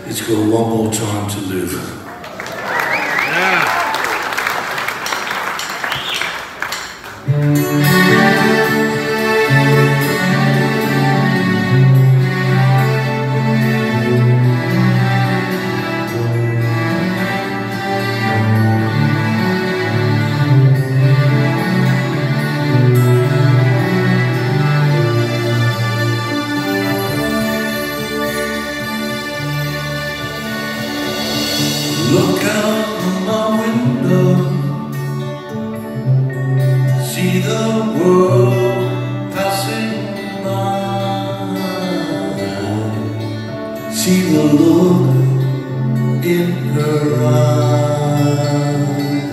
It's called One More Time to Live. Look out of my window, see the world passing by, see the look in her eyes.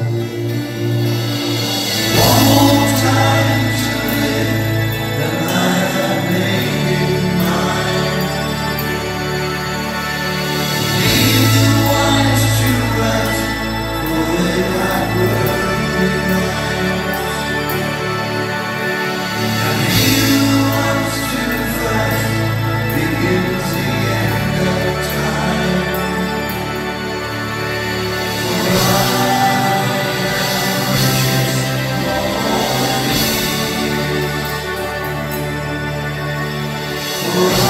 One more time to live, and I have made it mine. Leave the wise to right, for they lack worldly minds. And he who wants to fight begins the end of time. For I just want thee. For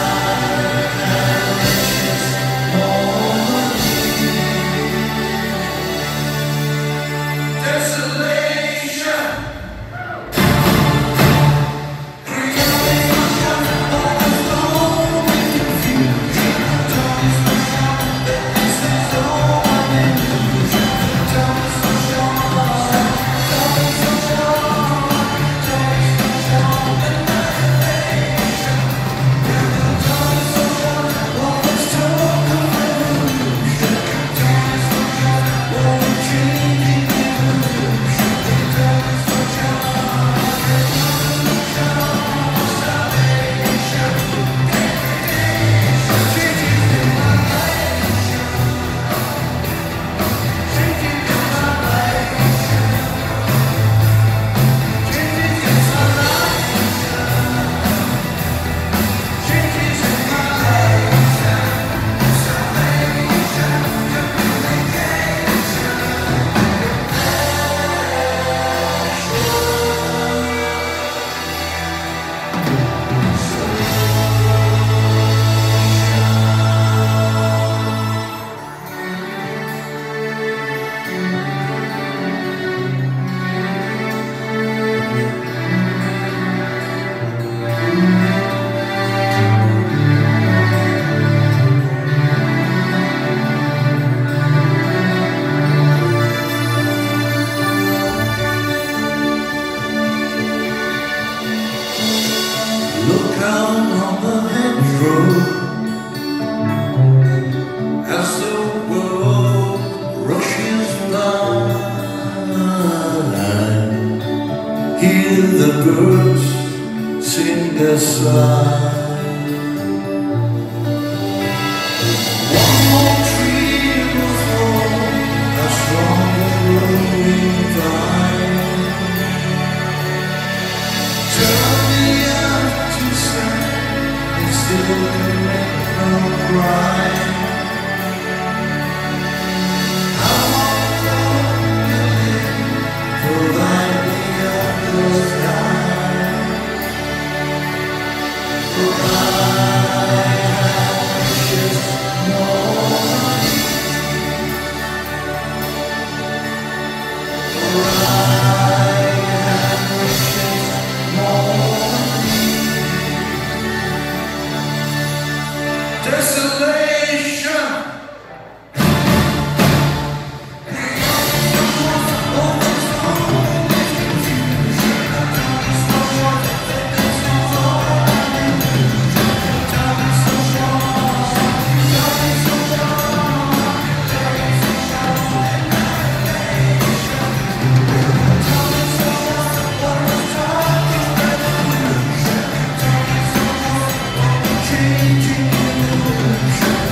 look out on the hedgerow as the world rushes by. Hear the birds sing their sigh. One more tree will fall, how strong the growing vine. Turn the earth to sand, and still can make no cry. I want to live, for thine the others die. For I have just more. For I have just more. Desolation. Changing illusion.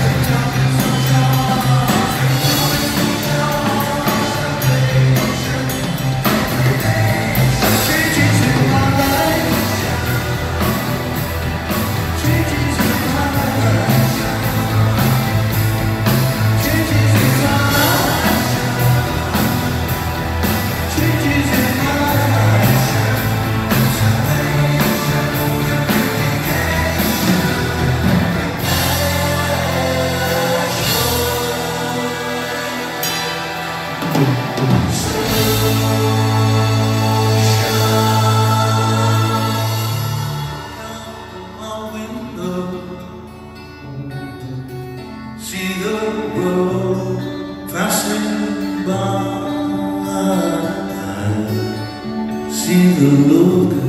See the road passing by. See the look